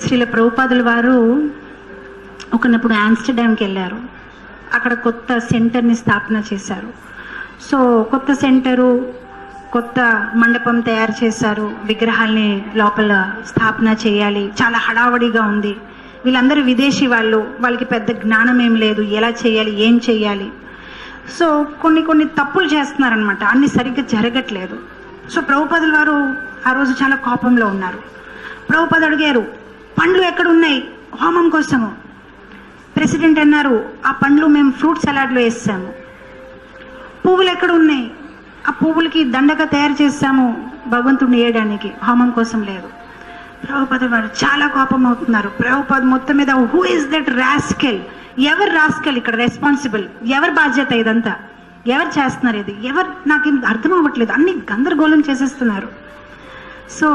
శ్రీల ప్రభుపాదుల వారు ఒకనప్పుడు ఆమ్స్టర్డామ్కి వెళ్ళారు. అక్కడ కొత్త సెంటర్ని స్థాపన చేశారు. సో కొత్త సెంటరు, కొత్త మండపం తయారు చేశారు. విగ్రహాల్ని లోపల స్థాపన చేయాలి, చాలా హడావడిగా ఉంది. వీళ్ళందరూ విదేశీ వాళ్ళు, వాళ్ళకి పెద్ద జ్ఞానం ఏం లేదు, ఎలా చేయాలి, ఏం చేయాలి. సో కొన్ని తప్పులు చేస్తున్నారనమాట, అన్ని సరిగ్గా జరగట్లేదు. సో ప్రభుపాదుల వారు ఆ రోజు చాలా కోపంలో ఉన్నారు. ప్రభుపాద అడిగారు, పండ్లు ఎక్కడున్నాయి హోమం కోసము? ప్రెసిడెంట్ అన్నారు, ఆ పండ్లు మేము ఫ్రూట్ సలాడ్లో వేసాము. పువ్వులు ఎక్కడ ఉన్నాయి? ఆ పువ్వులకి దండగా తయారు చేస్తాము భగవంతుడిని వేయడానికి, హోమం కోసం లేదు. ప్రభుపాద వారు చాలా కోపం అవుతున్నారు. ప్రభుపాద మొత్తం మీద, హూ ఇస్ దట్ రాస్కెల్? ఎవరు రాస్కెల్ ఇక్కడ రెస్పాన్సిబుల్? ఎవరి బాధ్యత ఇదంతా? ఎవరు చేస్తున్నారు ఇది? ఎవరు? నాకేం అర్థం అవ్వట్లేదు, అన్ని గందరగోళం చేసేస్తున్నారు. సో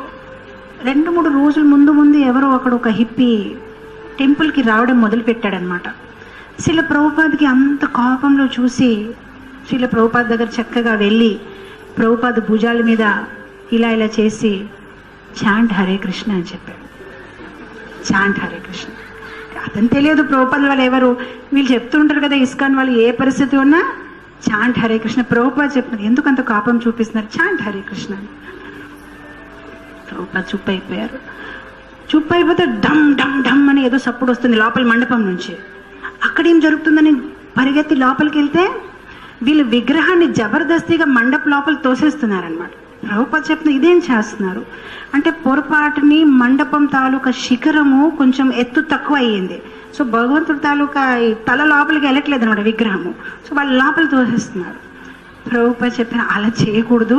2-3 రోజుల ముందు ఎవరో అక్కడ ఒక హిప్పీ టెంపుల్కి రావడం మొదలు పెట్టాడనమాట. శ్రీల ప్రభుపాదకి అంత కోపంలో చూసి శ్రీల ప్రభుపాద దగ్గర చక్కగా వెళ్ళి ప్రభుపాద భుజాల మీద ఇలా చేసి చాంట్ హరే కృష్ణ అని చెప్పాడు. చాంట్ హరే కృష్ణ. అతను తెలియదు ప్రభుపాద వాళ్ళు ఎవరు. వీళ్ళు చెప్తుంటారు కదా ఇస్కాన్ వాళ్ళు, ఏ పరిస్థితి ఉన్నా చాంట్ హరే కృష్ణ. ప్రభుపాద చెప్తున్నారు, ఎందుకు అంత కోపం చూపిస్తున్నారు? చాంట్ హరే కృష్ణ. ప్రభుపాద చుప్ అయిపోయారు. చుప్ అయిపోతే డమ్ డమ్ డమ్ అని ఏదో సప్పుడు వస్తుంది లోపల మండపం నుంచి. అక్కడేం జరుగుతుందని పరిగెత్తి లోపలికి వెళ్తే వీళ్ళు విగ్రహాన్ని జబర్దస్తిగా మండప లోపల తోసేస్తున్నారనమాట. ప్రభుపాద చెప్తున్నారు, ఇదేం చేస్తున్నారు అంటే, పొరపాటుని మండపం తాలూకా శిఖరము కొంచెం ఎత్తు తక్కువ అయ్యింది. సో భగవంతుడి తాలూకా ఈ తల లోపలికి వెళ్ళట్లేదు అనమాట విగ్రహము. సో వాళ్ళు లోపల తోసేస్తున్నారు. ప్రభుపాద చెప్పిన, అలా చేయకూడదు,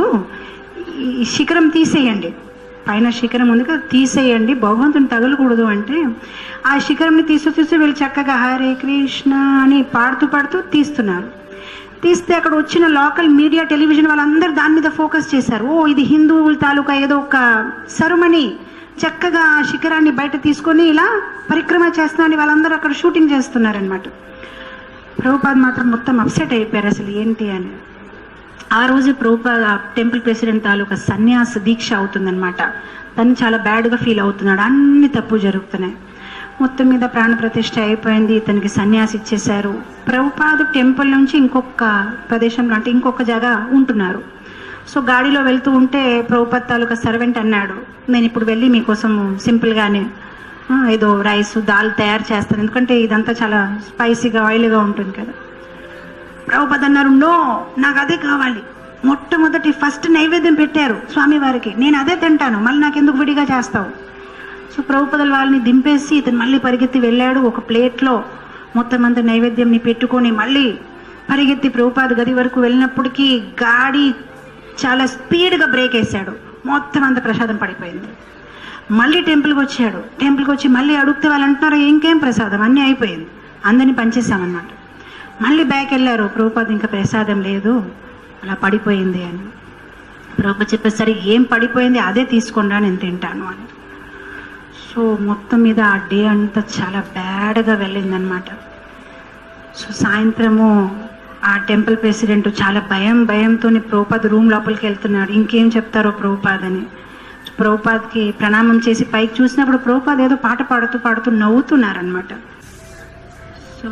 ఈ శిఖరం తీసేయండి, పైన శిఖరం ఉంది కదా తీసేయండి, భగవంతుని తగలకూడదు అంటే ఆ శిఖరంని తీసి వీళ్ళు చక్కగా హరే కృష్ణ అని పాడుతూ తీస్తున్నారు. తీస్తే అక్కడ వచ్చిన లోకల్ మీడియా, టెలివిజన్ వాళ్ళందరూ దాని మీద ఫోకస్ చేశారు. ఓ ఇది హిందువుల తాలూకా ఏదో ఒక సరుమని, చక్కగా ఆ శిఖరాన్ని బయట తీసుకొని ఇలా పరిక్రమ చేస్తున్నారని వాళ్ళందరూ అక్కడ షూటింగ్ చేస్తున్నారనమాట. ప్రభుపాద మాత్రం మొత్తం అప్సెట్ అయిపోయారు, అసలు ఏంటి అని. ఆ రోజు ప్రభుపాద టెంపుల్ ప్రెసిడెంట్ తాలూకా సన్యాస దీక్ష అవుతుందన్నమాట. తను చాలా బ్యాడ్గా ఫీల్ అవుతున్నాడు, అన్ని తప్పు జరుగుతున్నాయి. మొత్తం మీద ప్రాణ ప్రతిష్ఠ అయిపోయింది, ఇతనికి సన్యాసి ఇచ్చేశారు. ప్రభుపాద టెంపుల్ నుంచి ఇంకొక ప్రదేశంలో, అంటే ఇంకొక జాగా ఉంటున్నారు. సో గాడిలో వెళ్తూ ఉంటే ప్రభుపాద తాలూకా సర్వెంట్ అన్నాడు, నేను ఇప్పుడు వెళ్ళి మీకోసం సింపుల్గానే ఏదో రైస్ దాల్ తయారు చేస్తాను, ఎందుకంటే ఇదంతా చాలా స్పైసీగా ఆయిల్గా ఉంటుంది కదా. ప్రభుపాద అన్నారు, నో, నాకు అదే కావాలి. మొట్టమొదటి ఫస్ట్ నైవేద్యం పెట్టారు స్వామివారికి, నేను అదే తింటాను, మళ్ళీ నాకెందుకు విడిగా చేస్తావు? సో ప్రభుపాదుల వాళ్ళని దింపేసి ఇతను మళ్ళీ పరిగెత్తి వెళ్ళాడు. ఒక ప్లేట్లో మొత్తం అంతా నైవేద్యంని పెట్టుకొని మళ్ళీ పరిగెత్తి ప్రభుపాద గది వరకు వెళ్ళినప్పటికీ గాడి చాలా స్పీడ్గా బ్రేక్ వేసాడు, మొత్తం అంత ప్రసాదం పడిపోయింది. మళ్ళీ టెంపుల్కి వచ్చాడు. టెంపుల్కి వచ్చి మళ్ళీ అడిగితే వాళ్ళు అంటున్నారు, ఇంకేం ప్రసాదం, అన్నీ అయిపోయింది, అందరినీ పంచేసామన్నమాట. మళ్ళీ బ్యాక్ వెళ్ళారు, ప్రభుపాద ఇంకా ప్రసాదం లేదు, అలా పడిపోయింది అని. ప్రభుపాద చెప్పేసి, సరే ఏం పడిపోయింది అదే తీసుకోండా, నేను తింటాను అని. సో మొత్తం మీద ఆ డే అంతా చాలా బ్యాడ్గా వెళ్ళిందనమాట. సో సాయంత్రము ఆ టెంపుల్ ప్రెసిడెంట్ చాలా భయంతో ప్రభుపాద రూమ్ లోపలికి వెళ్తున్నాడు, ఇంకేం చెప్తారో ప్రభుపాద అని. ప్రభుపాదకి ప్రణామం చేసి పైకి చూసినప్పుడు ప్రభుపాద ఏదో పాట పాడుతూ నవ్వుతున్నారనమాట. సో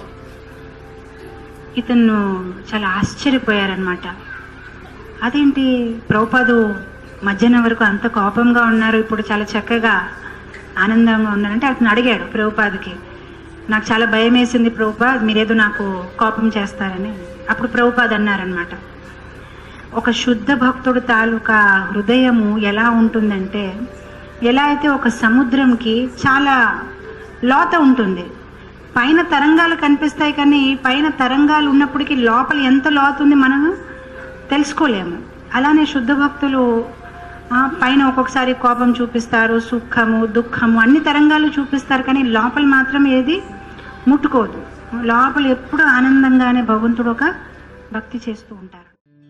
ఇతను చాలా ఆశ్చర్యపోయారనమాట. అదేంటి ప్రభుపాదు మధ్యాహ్నం వరకు అంత కోపంగా ఉన్నారు, ఇప్పుడు చాలా చక్కగా ఆనందంగా ఉన్నారంటే అతను అడిగాడు ప్రభుపాదకి, నాకు చాలా భయం వేసింది ప్రభుపాద్, మీరేదో నాకు కోపం చేస్తారని. అప్పుడు ప్రభుపాద్ అన్నారనమాట, ఒక శుద్ధ భక్తుడు తాలూకా హృదయము ఎలా ఉంటుందంటే, ఎలా అయితే ఒక సముద్రంకి చాలా లోత ఉంటుంది, పైన తరంగాలు కనిపిస్తాయి కానీ పైన తరంగాలు ఉన్నప్పటికీ లోపల ఎంత లోతు ఉంది మనం తెలుసుకోలేము. అలానే శుద్ధ భక్తులు పైన ఒక్కొక్కసారి కోపం చూపిస్తారు, సుఖము దుఃఖము అన్ని తరంగాలు చూపిస్తారు, కానీ లోపల మాత్రం ఏది ముట్టుకోదు. లోపల ఎప్పుడు ఆనందంగానే భగవంతుడు ఒక భక్తి చేస్తూ ఉంటారు.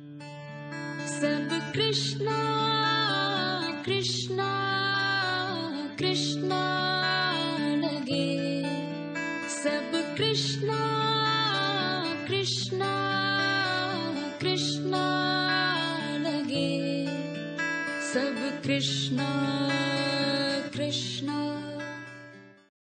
కృష్ణ కృష్ణ కృష్ణ లగే సబ్ కృష్ణ కృష్ణ కృష్ణ లగే सब कृष्णा